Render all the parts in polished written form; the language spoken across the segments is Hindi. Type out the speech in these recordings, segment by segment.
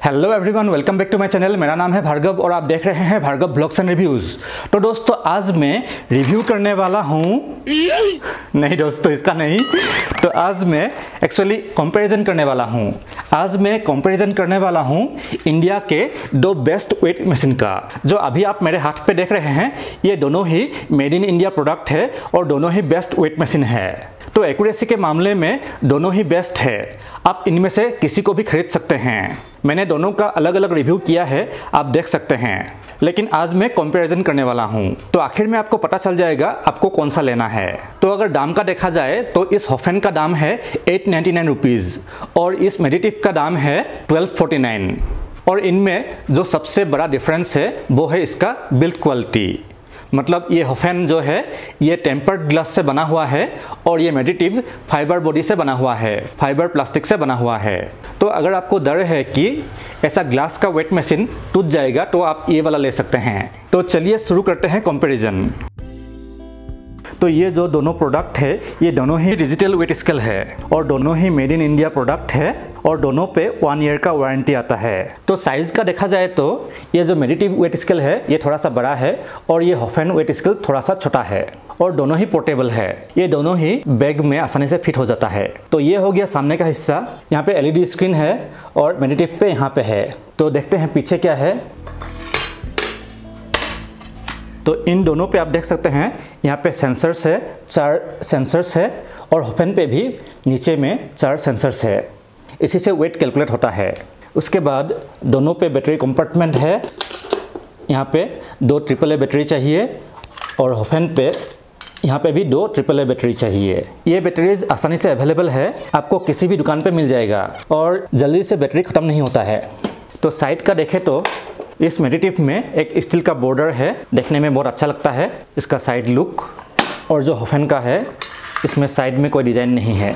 Hello everyone, welcome back to my channel. मेरा नाम है भार्गव और आप देख रहे हैं भार्गव ब्लॉग्स एंड रिव्यूज़। तो दोस्तों आज मैं रिव्यू करने वाला हूँ नहीं दोस्तों, इसका नहीं। तो आज मैं एक्चुअली कंपैरिजन करने वाला हूँ। आज मैं कंपैरिजन करने वाला हूँ इंडिया के दो बेस्ट वेट मशीन का। जो अभी आप मेरे हाथ पे देख रहे हैं, ये दोनों ही मेड इन इंडिया प्रोडक्ट है और दोनों ही बेस्ट वेट मशीन है। तो एक्यूरेसी के मामले में दोनों ही बेस्ट है। आप इनमें से किसी को भी खरीद सकते हैं। मैंने दोनों का अलग अलग रिव्यू किया है, आप देख सकते हैं। लेकिन आज मैं कंपैरिजन करने वाला हूं, तो आखिर में आपको पता चल जाएगा आपको कौन सा लेना है। तो अगर दाम का देखा जाए तो इस होफेन का दाम है 899 रुपीज़ और इस मेडिटिव का दाम है 1249। और इनमें जो सबसे बड़ा डिफरेंस है वो है इसका बिल्ड क्वालिटी। मतलब ये होफेन जो है ये टेम्पर्ड ग्लास से बना हुआ है और ये मेडिटिव फाइबर बॉडी से बना हुआ है, फाइबर प्लास्टिक से बना हुआ है। तो अगर आपको डर है कि ऐसा ग्लास का वेट मशीन टूट जाएगा तो आप ये वाला ले सकते हैं। तो चलिए शुरू करते हैं कंपैरिजन। तो ये जो दोनों प्रोडक्ट है ये दोनों ही डिजिटल वेट स्केल है और दोनों ही मेड इन इंडिया प्रोडक्ट है और दोनों पे 1 ईयर का वारंटी आता है। तो साइज का देखा जाए तो ये जो मेडिटिव वेट स्केल है ये थोड़ा सा बड़ा है और ये होफेन वेट स्केल थोड़ा सा छोटा है और दोनों ही पोर्टेबल है। ये दोनों ही बैग में आसानी से फिट हो जाता है। तो ये हो गया सामने का हिस्सा। यहाँ पे LED स्क्रीन है और मेडिटिव पे यहाँ पे है। तो देखते हैं पीछे क्या है। तो इन दोनों पे आप देख सकते हैं यहाँ पे सेंसर्स है, 4 सेंसर्स है और होफेन पे भी नीचे में 4 सेंसर्स है। इसी से वेट कैलकुलेट होता है। उसके बाद दोनों पे बैटरी कंपार्टमेंट है। यहाँ पे 2 AAA बैटरी चाहिए और होफेन पे यहाँ पे भी 2 AAA बैटरी चाहिए। ये बैटरीज आसानी से अवेलेबल है, आपको किसी भी दुकान पे मिल जाएगा और जल्दी से बैटरी ख़त्म नहीं होता है। तो साइड का देखें तो इस मेडिटिव में एक स्टील का बॉर्डर है, देखने में बहुत अच्छा लगता है इसका साइड लुक। और जो होफेन का है इसमें साइड में कोई डिज़ाइन नहीं है।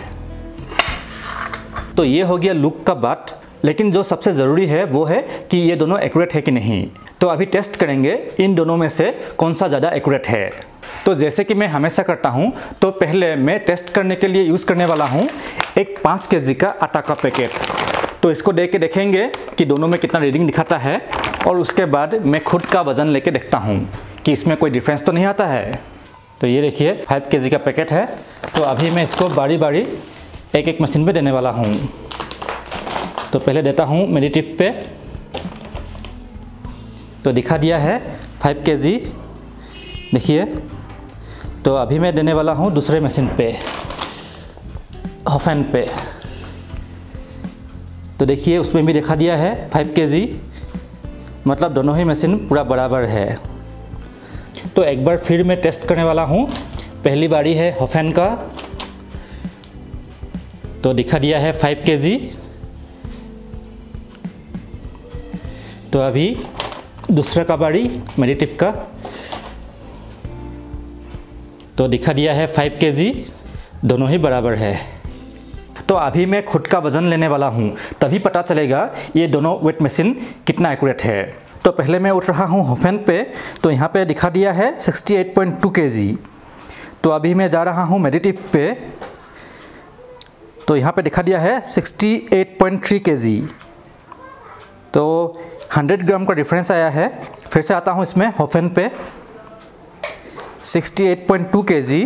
तो ये हो गया लुक का बात। लेकिन जो सबसे ज़रूरी है वो है कि ये दोनों एक्यूरेट है कि नहीं। तो अभी टेस्ट करेंगे इन दोनों में से कौन सा ज़्यादा एक्यूरेट है। तो जैसे कि मैं हमेशा करता हूँ, तो पहले मैं टेस्ट करने के लिए यूज़ करने वाला हूँ एक 5 kg का आटा का पैकेट। तो इसको देख के देखेंगे कि दोनों में कितना रीडिंग दिखाता है और उसके बाद मैं खुद का वज़न लेके देखता हूँ कि इसमें कोई डिफरेंस तो नहीं आता है। तो ये देखिए 5 kg का पैकेट है। तो अभी मैं इसको बारी बारी एक मशीन पे देने वाला हूँ। तो पहले देता हूँ मेडिटिव पे। तो दिखा दिया है 5 kg, देखिए। तो अभी मैं देने वाला हूँ दूसरे मशीन पे, होफेन पे। तो देखिए उसमें भी दिखा दिया है 5 kg, मतलब दोनों ही मशीन पूरा बराबर है। तो एक बार फिर मैं टेस्ट करने वाला हूँ। पहली बारी है होफेन का। तो दिखा दिया है 5 kg। तो अभी दूसरा का बारी मेडिटिव का। तो दिखा दिया है 5 kg, दोनों ही बराबर है। तो अभी मैं खुद का वज़न लेने वाला हूँ, तभी पता चलेगा ये दोनों वेट मशीन कितना एक्यूरेट है। तो पहले मैं उठ रहा हूँ होफेन पे। तो यहाँ पे दिखा दिया है 68.2 kg। तो अभी मैं जा रहा हूँ मेडिटिव पे। तो यहाँ पे दिखा दिया है 68.3 kg। तो 100 ग्राम का डिफरेंस आया है। फिर से आता हूँ इसमें होफेन पे, 68.2 kg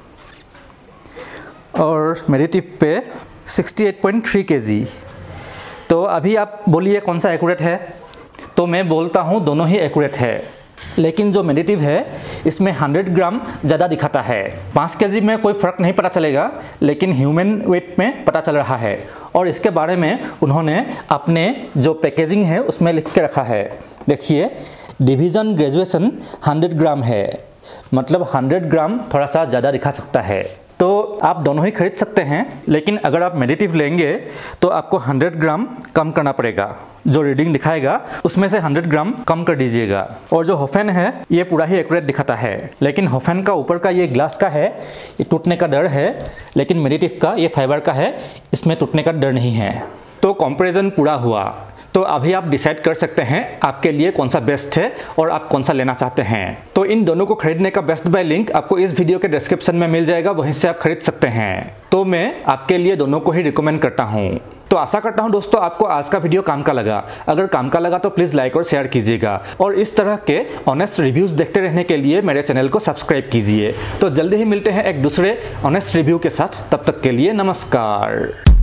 और मेडिटिव पे 68.3 kg। तो अभी आप बोलिए कौन सा एक्यूरेट है। तो मैं बोलता हूँ दोनों ही एक्यूरेट है। लेकिन जो मेडिटिव है इसमें 100 ग्राम ज़्यादा दिखाता है। 5 kg में कोई फ़र्क नहीं पता चलेगा, लेकिन ह्यूमन वेट में पता चल रहा है। और इसके बारे में उन्होंने अपने जो पैकेजिंग है उसमें लिख के रखा है। देखिए, डिवीज़न ग्रेजुएशन 100 ग्राम है, मतलब 100 ग्राम थोड़ा सा ज़्यादा दिखा सकता है। तो आप दोनों ही खरीद सकते हैं, लेकिन अगर आप मेडिटिव लेंगे तो आपको 100 ग्राम कम करना पड़ेगा। जो रीडिंग दिखाएगा उसमें से 100 ग्राम कम कर दीजिएगा। और जो होफेन है ये पूरा ही एक्यूरेट दिखाता है, लेकिन होफेन का ऊपर का ये ग्लास का है, ये टूटने का डर है। लेकिन मेडिटिव का ये फाइबर का है, इसमें टूटने का डर नहीं है। तो कंपैरिजन पूरा हुआ। तो अभी आप डिसाइड कर सकते हैं आपके लिए कौन सा बेस्ट है और आप कौन सा लेना चाहते हैं। तो इन दोनों को खरीदने का बेस्ट बाय लिंक आपको इस वीडियो के डिस्क्रिप्शन में मिल जाएगा, वहीं से आप खरीद सकते हैं। तो मैं आपके लिए दोनों को ही रिकमेंड करता हूँ। तो आशा करता हूं दोस्तों आपको आज का वीडियो काम का लगा। अगर काम का लगा तो प्लीज लाइक और शेयर कीजिएगा और इस तरह के ऑनेस्ट रिव्यूज देखते रहने के लिए मेरे चैनल को सब्सक्राइब कीजिए। तो जल्दी ही मिलते हैं एक दूसरे ऑनेस्ट रिव्यू के साथ, तब तक के लिए नमस्कार।